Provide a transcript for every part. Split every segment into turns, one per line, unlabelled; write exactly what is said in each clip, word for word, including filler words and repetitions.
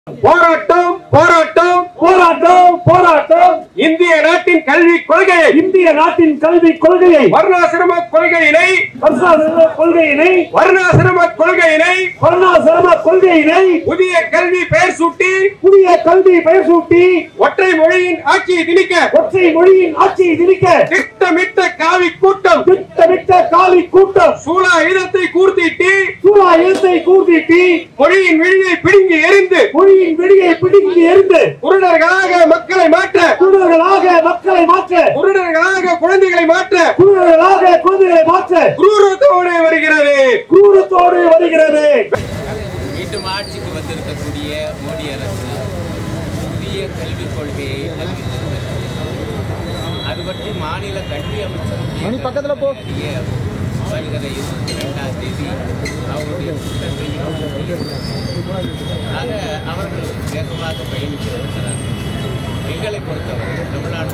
போராட்டம் போராட்டம்
போராட்டம் போராட்டம்
இந்திய நாட்டின் கல்வி கொள்கையை
இந்திய நாட்டின் கல்வி கொள்கையை
வர்ணாசிரம கொள்கையினை
வர்ணாசிரம கொள்கையினை
வர்ணாசிரம கொள்கையினை
வர்ணாசிரம கொள்கையினை
புதிய கல்வி பெயர் சூட்டி
புதிய கல்வி பெயர் சூட்டி
ஒற்றை மொழியின் ஆட்சியை திணிக்க
ஒற்றை மொழியின் ஆட்சியை திணிக்க
திட்டமிட்ட காவி கூட்டம்
திட்டமிட்ட காவி கூட்டம்
சூலாயுதத்தை கூர்த்திட்டு
சூலாயுதத்தை கூர்த்திட்டு
மொழியின் விழியை பிடுங்கி எறிந்து
மொழியின் விழியை பிடுங்கி எறிந்து
குருடர்களாக மக்களை மாற்ற
குருடர்களாக மக்களை மாற்ற
குருடர்களாக குழந்தைகளை மாற்ற
குருடர்களாக குழந்தைகளை மாற்ற
குரூரத்தோடு வருகிறது
குரூரத்தோடு வருகிறது.
மீண்டும் ஆட்சிக்கு வந்திருக்கக்கூடிய மோடி அரசு புதிய கல்விக் கொள்கையை அறிவித்திருக்கிறது. அது பற்றி மாநில கல்வி அமைச்சர் பக்கத்தில் போகிய வருகிற இருபத்தி ரெண்டாம் தேதி அவருடைய திட்டத்தையும் ஆக அவர்கள் வேகமாக பயணித்து வருகிறார்கள். எங்களை பொறுத்தவரை தமிழ்நாடு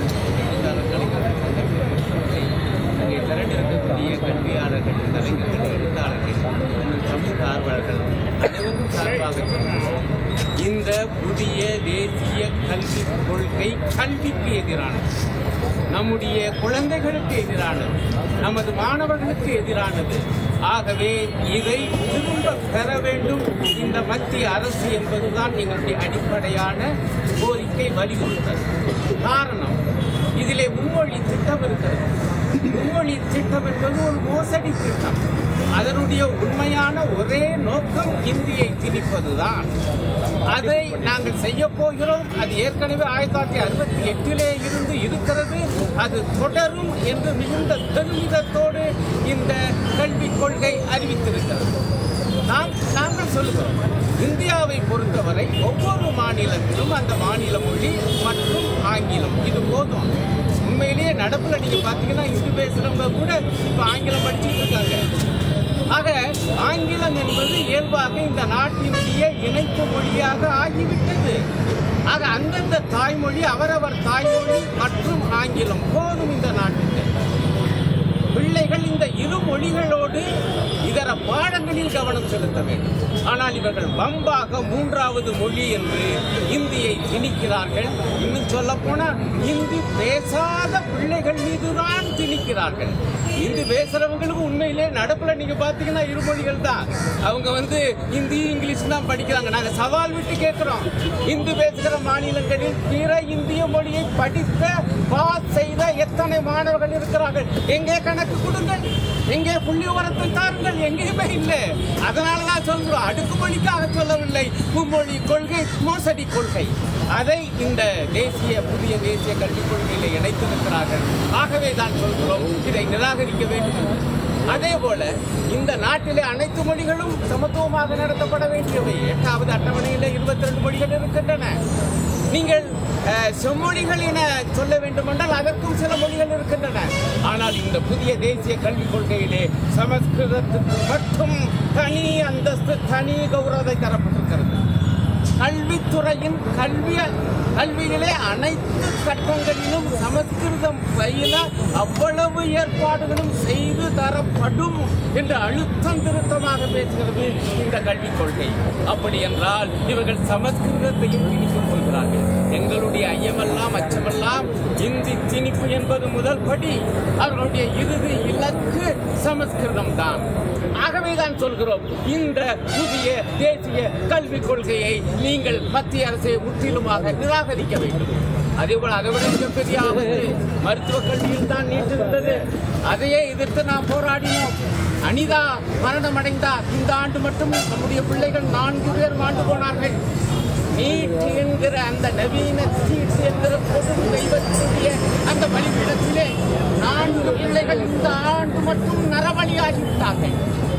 அங்கே திரண்டிருக்கக்கூடிய கல்வியாளர்கள், கலைஞர்கள், எழுத்தாளர்கள், சமூக ஆர்வலர்கள் அனைவரும் சார்பாக சொல்கிறோம். இந்த புதிய தேசிய கல்விக் கொள்கை கல்விக்கு எதிரானது, நம்முடைய குழந்தைகளுக்கு எதிரானது, நமது மாணவர்களுக்கு எதிரானது. ஆகவே இதை திரும்ப பெற வேண்டும் இந்த மத்திய அரசு என்பதுதான் எங்களுடைய அடிப்படையான கோரிக்கை, வலியுறுத்தல். காரணம், இதிலே மும்மொழி திட்டம் இருக்கிறது. மும்மொழி திட்டம் என்பது ஒரு மோசடி திட்டம். அதனுடைய உண்மையான ஒரே நோக்கம் இந்தியை திணிப்பதுதான். அதை நாங்கள் செய்ய போகிறோம். அது ஏற்கனவே ஆயிரத்தி தொள்ளாயிரத்தி அறுபத்தி எட்டிலே இருந்து இருக்கிறது. அது தொடரும் என்று மிகுந்த பெருமிதத்தோடு இந்த கல்விக் கொள்கை அறிவித்திருக்கிறது. நாம் நாங்கள் சொல்கிறோம், இந்தியாவை பொறுத்தவரை ஒவ்வொரு மாநிலத்திலும் அந்த மாநில மொழி மற்றும் ஆங்கிலம் இது போதும். உண்மையிலேயே நடப்புல நீங்க பாத்தீங்கன்னா இந்து பேசுறவங்க கூட இப்ப ஆங்கிலம் படிச்சுட்டு இருக்காங்க. ஆக ஆங்கிலம் என்பது இயல்பாக இந்த நாட்டினுடைய இணைப்பு மொழியாக ஆகிவிட்டது. ஆக அந்தந்த தாய்மொழி அவரவர் தாய்மொழி மற்றும் ஆங்கிலம் போதும் இந்த நாட்டுக்கு. பிள்ளைகள் இந்த இரு மொழிகளோடு இதர பாடங்களில் கவனம் செலுத்த வேண்டும். ஆனால் இவர்கள் வம்பாக மூன்றாவது மொழி என்று இந்தியை திணிக்கிறார்கள். இன்னும் சொல்ல போனால் இந்தி பேசாத பிள்ளைகள் மீதுதான் திணிக்கிறார்கள். இந்தி பேசுறவங்களுக்கு உண்மையிலே நடப்புல நீங்க பாத்தீங்கன்னா இரு மொழிகள் தான். அவங்க வந்து இந்தி இங்கிலீஷ் தான் படிக்கிறாங்க. நாங்க சவால் விட்டு கேட்கிறோம், இந்தி பேசுகிற மாநிலங்களில் பிற இந்திய மொழியை படித்த பாஸ் செய்த எத்தனை மாணவர்கள் இருக்கிறார்கள்? எங்கே கணக்கு கொடுங்கள், எங்கே புள்ளி உரத்தை தாருங்கள்? எங்கேயுமே இல்லை. அதனாலதான் சொல்றோம், அடுக்குமொழிக்காக சொல்லவில்லை. மும்மொழி கொள்கை மோசடி கொள்கை. அதை இந்த தேசிய புதிய தேசிய கல்விக் கொள்கையில இணைத்திருக்கிறார்கள். ஆகவே தான் சொல்கிறோம், இதை நிராகரிக்க வேண்டும். அதே போல இந்த நாட்டிலே அனைத்து மொழிகளும் சமத்துவமாக நடத்தப்பட வேண்டியவை. எட்டாவது அட்டவணையில் இருபத்தி ரெண்டு மொழிகள் இருக்கின்றன. நீங்கள் செம்மொழிகள் என சொல்ல வேண்டுமென்றால் அதற்கும் சில மொழிகள் இருக்கின்றன. ஆனால் இந்த புதிய தேசிய கல்விக் கொள்கையிலே சமஸ்கிருதத்துக்கு மட்டும் தனி அந்தஸ்து, தனி கௌரவத்தை தரப்பட்டிருக்கிறது. கல்வித்துறையின் கல்வி கல்வியிலே அனைத்து கட்டங்களிலும் சமஸ்கிருதம் பயில அவ்வளவு ஏற்பாடுகளும் செய்து தரப்படும் என்று அழுத்தம் திருத்தமாக பேசுகிறது இந்த கல்விக் கொள்கை. அப்படி என்றால் இவர்கள் சமஸ்கிருதத்தையும் திணிக்கப் போகிறார்கள். எங்களுடைய ஐயமெல்லாம் அச்சமெல்லாம் இந்தி திணிப்பு என்பது முதல் படி. அவர்களுடைய இறுதி இலக்கு சமஸ்கிருதம் தான். ஆகவேதான் சொல்கிறோம், இந்த புதிய தேசிய கல்விக் கொள்கையை நீங்கள் மத்திய அரசை முற்றிலுமாக நிராகரிக்க வேண்டும். அதே போல அதை விட மிகப்பெரிய ஆபத்து மருத்துவக் கல்வியில் தான் நீட் இருந்தது. அதையே எதிர்த்து நாம் போராடினோம். அனிதா மரணம் அடைந்தார். இந்த ஆண்டு மட்டும் நம்முடைய பிள்ளைகள் நான்கு பேர் மாண்டு போனார்கள். நீட் என்கிற அந்த நவீன சீட் என்கிற பொது தெய்வத்தினுடைய அந்த வழிபடத்திலே நான்கு பிள்ளைகள் இந்த ஆண்டு மட்டும் நரபலியாகிவிட்டார்கள்.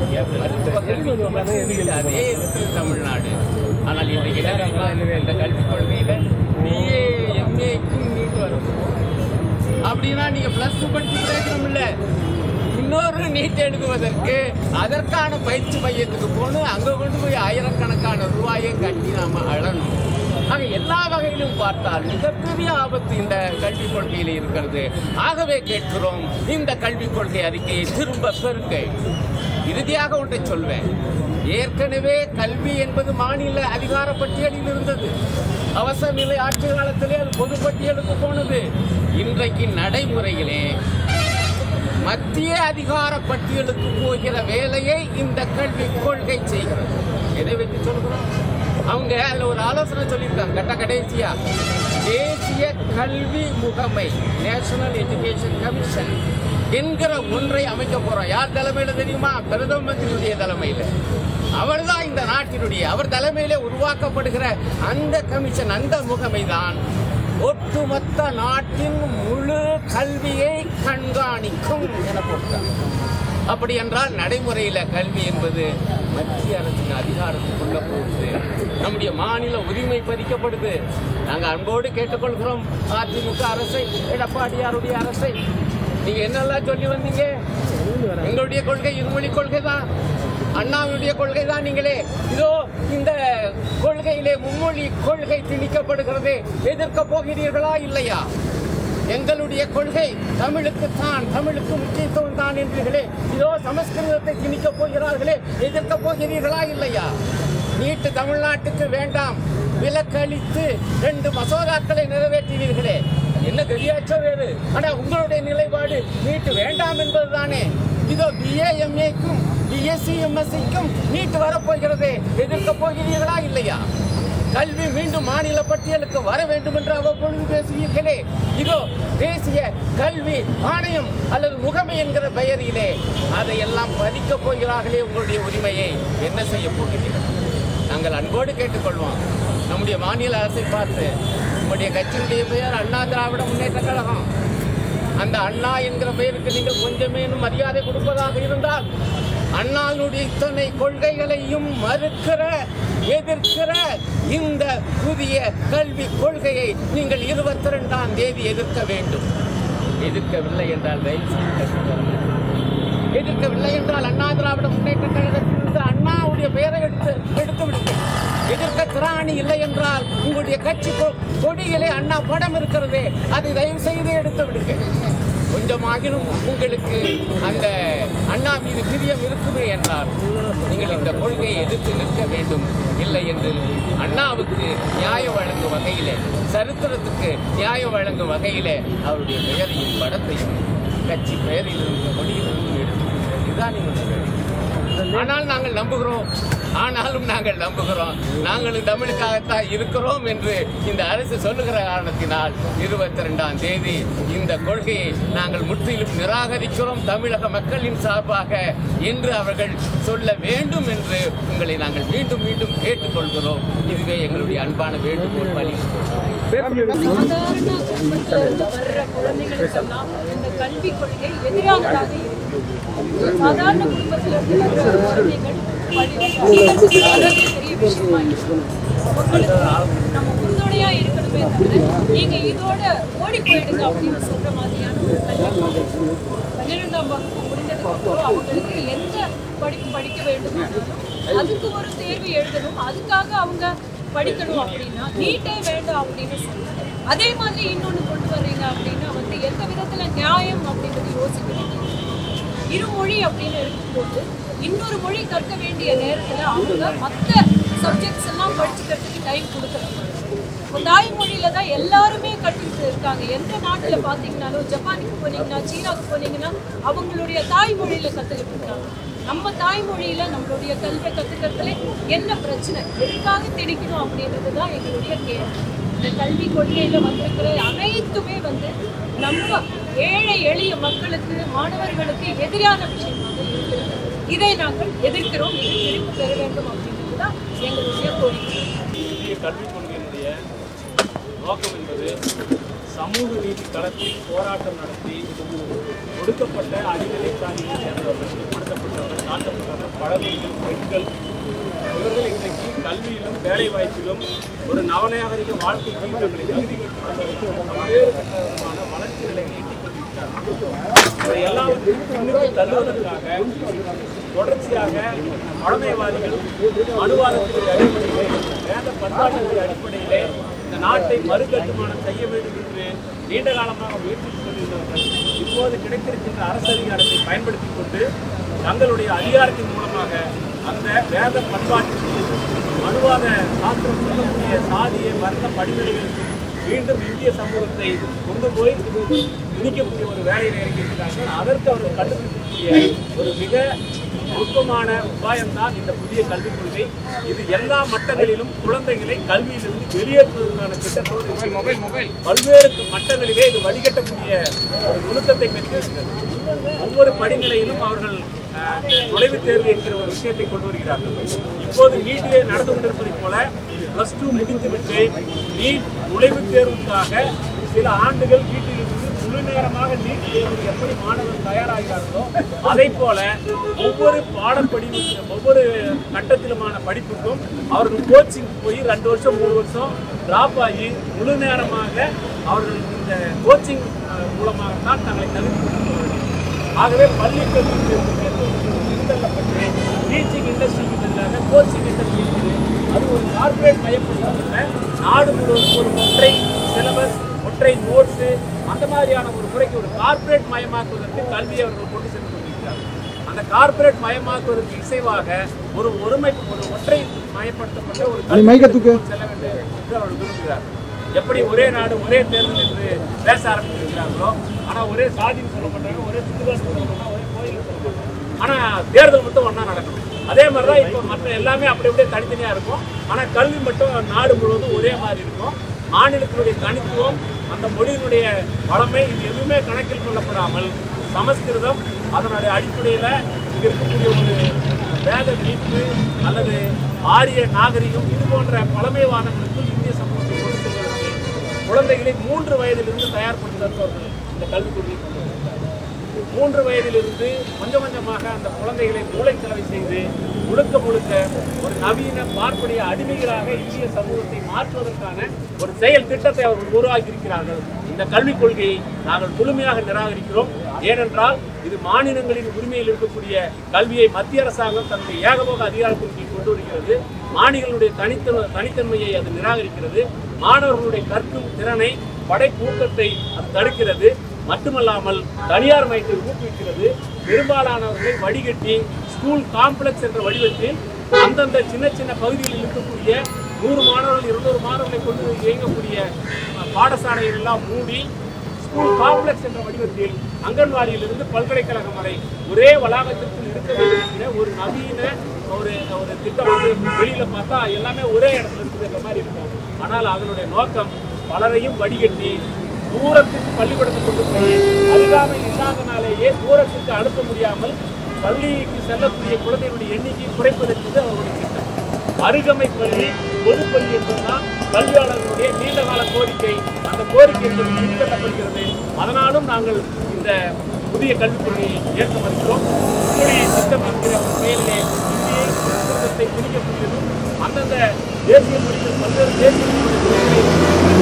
அதே தமிழ்நாடு. ஆனால் இன்றைக்கு இந்த கல்விக் கொள்கையில பிஏ எம்ஏக்கும் நீட் வரும் அப்படின்னா நீங்க பிளஸ் டூ படிச்சு பிரயோஜனம் இல்ல. இன்னொரு நீட் எழுதுவதற்கு அதற்கான பயிற்சி மையத்துக்கு போகணும். அங்க கொண்டு போய் ஆயிரக்கணக்கான ரூபாயை கட்டி நாம அழணும். ஆக எல்லா வகையிலும் பார்த்தால் மிகப்பெரிய ஆபத்து இந்த கல்விக் கொள்கையில் இருக்கிறது. ஆகவே கேட்கிறோம், இந்த கல்விக் கொள்கை அறிக்கையை திரும்ப பெறுங்க. இறுதியாக ஒன்றை சொல்வேன், ஏற்கனவே கல்வி என்பது மாநில அதிகார பட்டியலில் இருந்தது. அவசர நிலை ஆட்சி காலத்திலே அது பொது பட்டியலுக்கு போனது. இன்றைக்கு நடைமுறையிலே மத்திய அதிகார பட்டியலுக்கு போகிற வேலையை இந்த கல்வி கொள்கை செய்கிறது. எதை வைத்து சொல்கிறோம்? அவங்க அதில் ஒரு ஆலோசனை சொல்லியிருக்காங்க. கட்ட கடைசியா தேசிய கல்வி முகமை நேஷனல் எஜுகேஷன் கமிஷன் என்கிற ஒன்றை அமைக்க போறோம். யார் தலைமையில தெரியுமா? பிரதம மந்திரியுடைய தலைமையில. அவர் தான் இந்த நாட்டினுடைய அவர் தலைமையிலே உருவாக்கப்படுகிற அந்த கமிஷன், அந்த முகமை தான் ஒட்டுமொத்த நாட்டின் முழு கல்வியை கண்காணிக்கும் என போட்டார். அப்படி என்றால் நடைமுறையில கல்வி என்பது மத்திய அரசின் அதிகாரத்துக்குள்ள போகுது. நம்முடைய மாநில உரிமை பறிக்கப்படுது. நாங்கள் அன்போடு கேட்டுக்கொள்கிறோம் அதிமுக அரசை, எடப்பாடியாருடைய அரசை, நீங்க என்னெல்லாம் சொல்லி வந்தீங்க? எங்களுடைய கொள்கை இருமொழி கொள்கை தான், அண்ணாவுடைய கொள்கை தான். நீங்களே இதோ இந்த கொள்கையிலே மும்மொழி கொள்கை திணிக்கப்படுகிறது, எதிர்க்க போகிறீர்களா இல்லையா? எங்களுடைய கொள்கை தமிழுக்கு தான், தமிழுக்கு முக்கியத்துவம் தான் என்றீர்களே, இதோ சமஸ்கிருதத்தை திணிக்க போகிறார்களே, எதிர்க்க போகிறீர்களா இல்லையா? நீட்டு தமிழ்நாட்டுக்கு வேண்டாம் விலக்களித்து ரெண்டு மசோதாக்களை நிறைவேற்றினீர்களே, என்ன தெரியாச்சோ வேறு. ஆனா உங்களுடைய நிலைப்பாடு நீட்டு வேண்டாம் என்பதுதானே. இதோ பிஏ எம்ஏக்கும் பிஎஸ்சி எம்எஸ்சிக்கும் நீட்டு வரப்போகிறது, எதிர்க்க போகிறீர்களா இல்லையா? கல்வி மீண்டும் மாநில பட்டியலுக்கு வர வேண்டும் என்று அவ்வப்பொழுது பேசுவீர்களே, இதோ தேசிய கல்வி ஆணையம் அல்லது முகமை என்கிற பெயரிலே அதையெல்லாம் பறிக்க போகிறார்களே உங்களுடைய உரிமையை. என்ன செய்ய போகிறீர்கள்? நாங்கள் அன்போடு கேட்டுக்கொள்வோம் நம்முடைய மாநில அரசை பார்த்து, உங்களுடைய கட்சியுடைய பெயர் அண்ணா திராவிட முன்னேற்ற கழகம். அந்த அண்ணா என்கிற பெயருக்கு நீங்கள் கொஞ்சமேனும் மரியாதை கொடுப்பதாக இருந்தால் அண்ணாவுடைய இத்தனை கொள்கைகளையும் மறுக்கிற எதிர்க்கிற இந்த புதிய கல்வி கொள்கையை நீங்கள் இருபத்தி ரெண்டாம் தேதி எதிர்க்க வேண்டும். எதிர்க்கவில்லை என்றால் எதிர்க்கவில்லை என்றால் அண்ணா திராவிட முன்னேற்ற கழகத்திலிருந்து அண்ணாவுடைய பெயரை எடுத்து எடுத்து விடுங்கள். எதிர்க்க திராணி இல்லை என்றால் உங்களுடைய கட்சி கொடியிலே அண்ணா படம் இருக்கிறதே, அதை தயவு செய்து எடுத்து விடுங்கள். கொஞ்சமாகினும் உங்களுக்கு அந்த அண்ணா மீது பிரியம் இருக்குமே என்றால் நீங்கள் இந்த கொள்கையை எதிர்த்து நிற்க வேண்டும். இல்லை என்று அண்ணாவுக்கு நியாயம் வழங்கும் வகையிலே, சரித்திரத்துக்கு நியாயம் வழங்கும் வகையிலே அவருடைய பெயரையும் படத்தையும் கட்சி பெயரில் இருந்த கொடியிலிருந்து எடுத்து இதுதான் நீங்கள். ஆனால் நாங்கள் நம்புகிறோம், ஆனாலும் நாங்கள் நம்புகிறோம், நாங்களும் தமிழுக்காகத்தான் இருக்கிறோம் என்று இந்த அரசு சொல்லுகிற காரணத்தினால் இருபத்தி ரெண்டாம் தேதி இந்த கொள்கையை நாங்கள் முற்றிலும் நிராகரிக்கிறோம் தமிழக மக்களின் சார்பாக என்று அவர்கள் சொல்ல வேண்டும் என்று உங்களை நாங்கள் மீண்டும் மீண்டும் கேட்டுக்கொள்கிறோம். இதுவே எங்களுடைய அன்பான வேண்டுகோள். பலி
சாதாரண குடும்பத்திலிருந்து வர்ற குழந்தைகளுக்கெல்லாம் இந்த கல்விக் கொள்கை எதிரானதாக இருக்கு. சாதாரண குடும்பத்திலிருந்து வர்ற குழந்தைகள் வர்றதே பெரிய விஷயமா இருக்கு. மக்களுக்கு நம்ம உறுதுணையா இருக்கணுமே தவிர நீங்க இதோட ஓடி போயிடுங்க அப்படின்னு சொல்ற மாதிரியான ஒரு கல்வி பன்னிரெண்டாம் வகுப்பு முடிந்ததுக்கு அப்புறம் அவங்களுக்கு எந்த படிப்பு படிக்க வேண்டுமானாலும் அதுக்கு ஒரு தேர்வு எழுதணும், அதுக்காக அவங்க படிக்கணும். அப்படின்னா நீட்டே வேண்டாம் அப்படின்னு சொல்லுவாங்க. அதே மாதிரி இன்னொன்று கொண்டு வர்றீங்க அப்படின்னா வந்து எந்த விதத்துல நியாயம் அப்படின்றது யோசிக்க வேண்டியது. இருமொழி அப்படின்னு இருக்கும்போது இன்னொரு மொழி கற்க வேண்டிய நேரத்துல அவங்க மற்ற சப்ஜெக்ட்ஸ் எல்லாம் படிச்சுக்கிறதுக்கு டைம் கொடுக்கணும். இப்போ தாய்மொழியில தான் எல்லாருமே கற்றுக்கிட்டு இருக்காங்க. எந்த நாட்டுல பாத்தீங்கன்னாலும், ஜப்பானுக்கு போனீங்கன்னா, சீனாவுக்கு போனீங்கன்னா அவங்களுடைய தாய்மொழியில கத்துக்கிட்டு இருக்காங்க. நம்ம தாய்மொழியில நம்மளுடைய கல்வியை கத்துக்கிறதுல என்ன பிரச்சனை, எதுக்காக திணிக்கணும் அப்படின்றது தான் எங்களுடைய கேள்வி. இந்த கல்வி கொள்கையில வந்திருக்கிற அனைத்துமே வந்து நம்ம ஏழை எளிய மக்களுக்கு, மாணவர்களுக்கு எதிரான விஷயமாக இருக்கிறது. இதை நாங்கள் எதிர்க்கிறோம். இதை திரும்ப பெற வேண்டும் அப்படின்றது தான் எங்களுடைய கோரிக்கை.
கல்விக் கொள்கையினுடைய நோக்கம் என்பது சமூக நீதி களத்தில் போராட்டம் நடத்தி ஒடுக்கப்பட்ட அடிநிலை சாதியை சேர்ந்தவர்கள், பிற்படுத்தப்பட்டவர்கள், தாழ்த்தப்பட்டவர்கள், பழங்குடிகள், பெண்கள் இவர்கள் இன்றைக்கு கல்வியிலும் வேலை வாய்ப்பிலும் ஒரு நவநாகரிக வாழ்க்கைக்கு தங்களை தகுதிகள் பல்வேறு விதமான வளர்ச்சிகளை நீட்டிக் கொண்டிருக்கிறார்கள். இதை எல்லாவற்றையும் பின்னுக்கு தள்ளுவதற்காக தொடர்ச்சியாக பழமைவாதிகள் மனுவாதத்தினுடைய அடிப்படையிலே, வேத பண்பாட்டினுடைய அடிப்படையிலே இந்த நாட்டை மறுகட்டுமானம் செய்ய வேண்டும் என்று நீண்ட காலமாக முயற்சித்துக் கொண்டிருந்தவர்கள் இப்போது கிடைத்திருக்கின்ற அரசு அதிகாரத்தை பயன்படுத்திக் கொண்டு தங்களுடைய அதிகாரத்தின் மூலமாக அந்த வேத பண்பாட்டுக்கு மனுவாத சாஸ்திரம் சொல்லக்கூடிய சாதிய வர்க்க படிநிலைகளுக்கு மீண்டும் இந்திய சமூகத்தை கொண்டு போய் திணிக்கக்கூடிய ஒரு வேலையில் இறங்கியிருக்கிறார்கள். அதற்கு அவர்கள் கண்டுபிடிக்கக்கூடிய ஒரு மிக நுட்பமான உபாயம்தான் இந்த புதிய கல்விக் கொள்கை. இது எல்லா மட்டங்களிலும் குழந்தைகளை கல்வியிலிருந்து வெளியேற்றுவதற்கான திட்டத்தோடு பல்வேறு மட்டங்களிலே இது வடிகட்டக்கூடிய ஒரு நுணுக்கத்தை பெற்றிருக்கிறது. ஒவ்வொரு படிநிலையிலும் அவர்கள் நுழைவுத் தேர்வு என்கிற ஒரு விஷயத்தை கொண்டு வருகிறார்கள். இப்போது நீட்டிலே நடந்து கொண்டிருப்பதை போல பிளஸ் டூ முடித்துவிட்டு நீட் நுழைவுத் தேர்வுக்காக சில ஆண்டுகள் வீட்டிலிருந்து முழு நேரமாக நீட் தேர்வு எப்படி மாணவர்கள் தயாராகிறார்களோ அதை போல ஒவ்வொரு பாடப்படி ஒவ்வொரு கட்டத்திலுமான படிப்புக்கும் அவர்கள் கோச்சிங் போய் ரெண்டு வருஷம் மூணு வருஷம் டிராப் ஆகி முழு நேரமாக அவர்கள் இந்த கோச்சிங் மூலமாகத்தான் தங்களை தகுதி. ஆகவே பள்ளி கல்வி பின்தள்ளப்பட்டு டீச்சிங் இண்டஸ்ட்ரிக்கு பதிலாக கோச்சிங் இண்டஸ்ட்ரி இருக்குது. அது ஒரு கார்பரேட் மயப்படுத்தப்பட்ட நாடு முழுவதும் ஒரு ஒற்றை சிலபஸ் ஒற்றை நோட்ஸு அந்த மாதிரியான ஒரு முறைக்கு ஒரு கார்பரேட் மயமாக்குவதற்கு கல்வியை அவர்கள் கொண்டு சென்று கொண்டிருக்கிறார்கள். அந்த கார்பரேட் மயமாக்குவதற்கு இசைவாக ஒரு ஒருமை ஒரு ஒற்றை மயப்படுத்தப்பட்ட ஒரு கல்வி செல்ல வேண்டும் என்று அவர்கள் விரும்புகிறார்கள். எப்படி ஒரே நாடு ஒரே தேர்தல் என்று பேச ஆரம்பித்திருக்கிறார்களோ, ஆனால் ஒரே சாதின்னு சொல்ல மாட்டாங்க, ஒரே சிந்துவாசம் சொல்ல மாட்டாங்க, ஒரே கோயில் சொல்ல மாட்டாங்க, ஆனால் தேர்தல் மட்டும் ஒன்றா நடக்கணும். அதே மாதிரி தான் இப்போ மற்ற எல்லாமே அப்படி அப்படியே தனித்தனியாக இருக்கும். ஆனால் கல்வி மட்டும் நாடு முழுவதும் ஒரே மாதிரி இருக்கும். மாநிலத்தினுடைய தனித்துவம் அந்த மொழியினுடைய வளமை இது எதுவுமே கணக்கில் கொள்ளப்படாமல் சமஸ்கிருதம் அதனுடைய அடிப்படையில் இங்கே இருக்கக்கூடிய ஒரு வேத மீட்பு அல்லது ஆரிய நாகரிகம் இது போன்ற பழமைவாதங்களுக்கும் இந்திய சமூகத்தை கொண்டு செல்வதற்கு குழந்தைகளை மூன்று வயதிலிருந்து தயார்படுத்துவதற்கு இந்த கல்விக் கொள்கையை கொண்டு வந்திருக்கிறார். மூன்று வயதிலிருந்து கொஞ்சம் கொஞ்சமாக அந்த குழந்தைகளை மூளைக்கலவை செய்து முழுக்க முழுக்க ஒரு நவீன பார்ப்பனிய அடிமைகளாக இந்திய சமூகத்தை மாற்றுவதற்கான ஒரு செயல் திட்டத்தை அவர்கள் உருவாக்கி இருக்கிறார்கள். இந்த கல்விக் கொள்கையை நாங்கள் முழுமையாக நிராகரிக்கிறோம். ஏனென்றால் இது மாநிலங்களின் உரிமையில் இருக்கக்கூடிய கல்வியை மத்திய அரசாங்கம் தன்னுடைய ஏகபோக அதிகாரத்தின் கீழ் கொண்டு வருகிறது. மாநிலங்களுடைய தனித்த தனித்தன்மையை அது நிராகரிக்கிறது. மாணவர்களுடைய கற்கும் திறனை படைப்பூக்கத்தை அது தடுக்கிறது. மட்டுமல்லாமல் தனியார் மயத்தை ஊக்குவிக்கிறது. பெரும்பாலானவர்களை வடிகட்டி ஸ்கூல் காம்ப்ளெக்ஸ் என்ற வடிவத்தில் அந்தந்த சின்ன சின்ன பகுதிகளில் இருக்கக்கூடிய நூறு மாணவர்கள் இருநூறு மாணவர்களை கொண்டு இயங்கக்கூடிய பாடசாலைகள் எல்லாம் மூடி ஸ்கூல் காம்ப்ளெக்ஸ் என்ற வடிவத்தில் அங்கன்வாடியிலிருந்து பல்கலைக்கழகம் வரை ஒரே வளாகத்திற்குள் இருக்க வேண்டிய ஒரு நவீன ஒரு ஒரு திட்டம் வந்து வெளியில பார்த்தா எல்லாமே ஒரே இடத்துல இருக்குதுன்ற மாதிரி இருக்கும். ஆனால் அதனுடைய நோக்கம் பலரையும் வடிகட்டி தூரத்துக்கு பள்ளிக்கூடத்தை கொண்டு போய் அருகாமை இல்லாதனாலேயே தூரத்துக்கு அனுப்ப முடியாமல் பள்ளிக்கு செல்லக்கூடிய குழந்தைகளுடைய எண்ணிக்கையை குறைப்பதற்கு அவருடைய திட்டம். அருகமை பள்ளி பொதுப்பள்ளி என்பதுதான் கல்வியாளர்களுடைய நீண்டகால கோரிக்கை. அந்த கோரிக்கை என்பது பின்பற்றப்படுகிறது. அதனாலும் நாங்கள் இந்த புதிய கல்விக் கொள்கையை ஏற்க மறுக்கிறோம். உங்களுடைய திட்டம் என்கிற பெயரிலே இந்திய சமூகத்தை திணிக்கக்கூடியதும் அந்தந்த தேசிய மொழிகள் பல்வேறு தேசிய மொழிகள்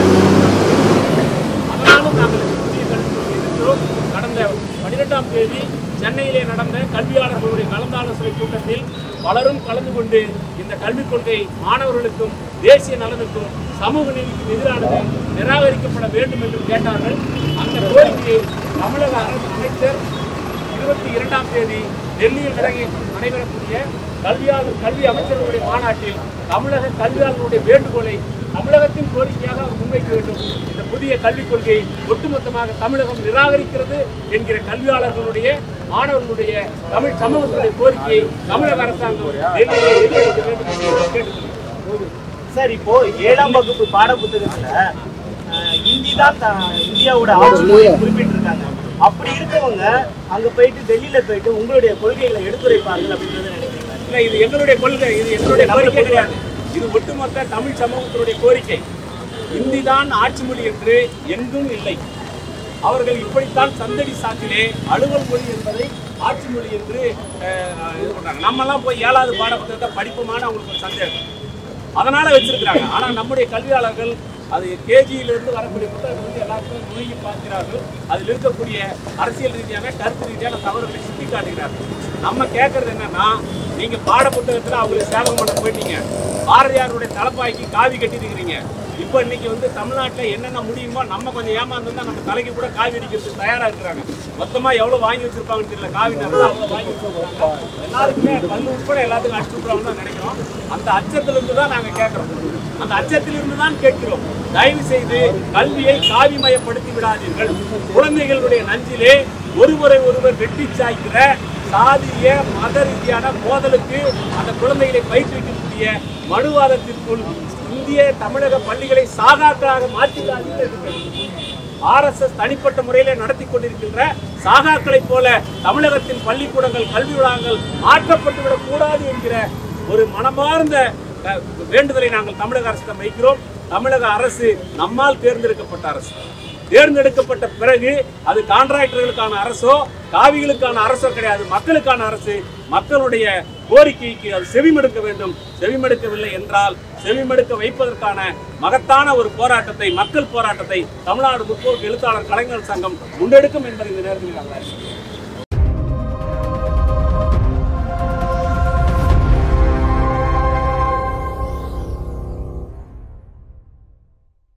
அதனாலும் நாங்கள் புதிய கல்விக் கொள்கையை எதிர்க்கிறோம். கடந்த பனிரெண்டாம் தேதி சென்னையிலே நடந்த கல்வியாளர்களுடைய கலந்தாலோசனை கூட்டத்தில் பலரும் கலந்து கொண்டு இந்த கல்விக் கொள்கை மாணவர்களுக்கும் தேசிய நலனுக்கும் சமூக நீதிக்கும் எதிரானது நிராகரிக்கப்பட வேண்டும் என்று கேட்டார்கள். அந்த கோரிக்கையை தமிழக அரசு அமைச்சர் இருபத்தி இரண்டாம் தேதி டெல்லியில் நடைபெறக்கூடிய கல்வியாளர் கல்வி அமைச்சர்களுடைய மாநாட்டில் தமிழக கல்வியாளர்களுடைய வேண்டுகோளை தமிழகத்தின் கோரிக்கையாக அவர் முன்வைக்க வேண்டும். இந்த புதிய கல்விக் கொள்கையை ஒட்டுமொத்தமாக தமிழகம் நிராகரிக்கிறது என்கிற கல்வியாளர்களுடைய மாணவர்களுடைய தமிழ் சமூகத்துடைய கோரிக்கையை தமிழக அரசாங்கம் நிறைவேற்ற வேண்டும் என்று கேட்டுக்கொள்கிறேன்.
சார், இப்போ ஏழாம் வகுப்பு பாட புத்தகத்துல ஹிந்தி தான் இந்தியாவோட ஆட்சி மொழி குறிப்பிட்டிருக்காங்க. அப்படி இருக்கவங்க அங்க போயிட்டு டெல்லியில போயிட்டு உங்களுடைய கொள்கைகளை எடுத்துரைப்பார்கள் அப்படின்றத நினைக்கிறீங்களா?
இல்ல, இது எங்களுடைய கொள்கை, இது எங்களுடைய கோரிக்கை கிடையாது. இது ஒட்டுமொத்த தமிழ் சமூகத்தினுடைய கோரிக்கை. இந்தி தான் ஆட்சி மொழி என்று எங்கும் இல்லை. அவர்கள் இப்படித்தான் சந்தடி சாக்கிலே அலுவல் மொழி என்பதை ஆட்சி மொழி என்று இது பண்றாங்க. நம்மெல்லாம் போய் ஏழாவது பாட புத்தகத்தை படிப்புமான அவங்களுக்கு ஒரு சந்தேகம், அதனால வச்சிருக்கிறாங்க. ஆனா நம்முடைய கல்வியாளர்கள் அது கேஜியிலிருந்து வரக்கூடிய புத்தகங்கள் வந்து எல்லாருக்கும் நுழைய பார்க்கிறார்கள். அதில் இருக்கக்கூடிய அரசியல் ரீதியான கருத்து ரீதியான தவறுகளை சுட்டி காட்டுகிறார்கள். நம்ம கேட்கறது என்னன்னா, நீங்க பாட புத்தகத்துல அவங்களை சேவகம் பண்ண போயிட்டீங்க, பாரதியாருடைய தலப்பாய்க்கு காவி கட்டிருக்கிறீங்க, இப்போ இன்னைக்கு வந்து தமிழ்நாட்டில் என்னென்ன முடியுமோ நம்ம கொஞ்சம் ஏமாந்தோம்னா நம்ம தலைக்கு கூட காவி அடிக்கிறதுக்கு தயாரா இருக்கிறாங்க. மொத்தமா எவ்வளவு வாங்கி வச்சிருப்பாங்கன்னு தெரியல. காவி நேரத்தில் அவ்வளவு வாங்கி வச்சிருக்காங்க. எல்லாருக்குமே கல் உட்பட எல்லாத்துக்கும் அடிச்சு விட்றாங்கன்னு தான் நினைக்கிறோம். அந்த அச்சத்திலிருந்து தான் நாங்க கேட்கிறோம். அந்த அச்சத்திலிருந்து தான் கேட்கிறோம். தயவு செய்து கல்வியை காவிமயப்படுத்தி விடாதீர்கள். குழந்தைகளுடைய நஞ்சிலே ஒருவரை ஒருவர் வெட்டி சாய்க்கிற சாதிய மத ரீதியான மோதலுக்கு அந்த குழந்தைகளை பயிற்றுவிக்கக்கூடிய மனுவாதத்திற்குள் இந்திய தமிழக பள்ளிகளை சாகாக்களாக மாற்றிவிடாதீர்கள். ஆர் எஸ் எஸ் தனிப்பட்ட முறையிலே நடத்தி கொண்டிருக்கின்ற சாகாக்களை போல தமிழகத்தின் பள்ளிக்கூடங்கள் கல்வி வளாகங்கள் மாற்றப்பட்டுவிடக் கூடாது என்கிற ஒரு மனமார்ந்த வேண்டுதலை நாங்கள் தமிழக அரசிடம் வைக்கிறோம். தமிழக அரசு நம்மால் தேர்ந்தெடுக்கப்பட்ட அரசு. தேர்ந்தெடுக்கப்பட்ட பிறகு அது கான்ட்ராக்டர்களுக்கான அரசோ காவிகளுக்கான அரசோ கிடையாது, மக்களுக்கான அரசு. மக்களுடைய கோரிக்கைக்கு அது செவிமடுக்க வேண்டும். செவிமடுக்கவில்லை என்றால் செவிமடுக்க வைப்பதற்கான மகத்தான ஒரு போராட்டத்தை, மக்கள் போராட்டத்தை தமிழ்நாடு முற்போக்கு எழுத்தாளர் கலைஞர் சங்கம் முன்னெடுக்கும் என்பதை இந்த நேரத்தில்